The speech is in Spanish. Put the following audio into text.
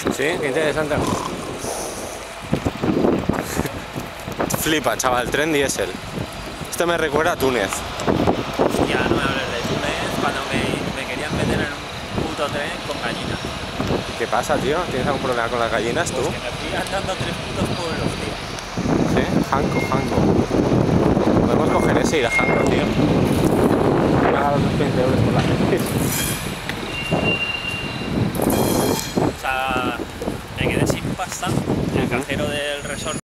Sí, qué interesante. Flipa, chaval, tren diésel. Esto me recuerda a Túnez. Hostia, no me hables de Túnez cuando me querían meter en un puto tren con gallinas. ¿Qué pasa, tío? ¿Tienes algún problema con las gallinas tú? Pues que me fui andando 3 putos pueblos, tío. Sí, Hanko. Podemos coger ese y ir a Hanko, tío. Me pagar los 20 euros por la gente. O sea, me quedé sin pasta en el cajero del resort.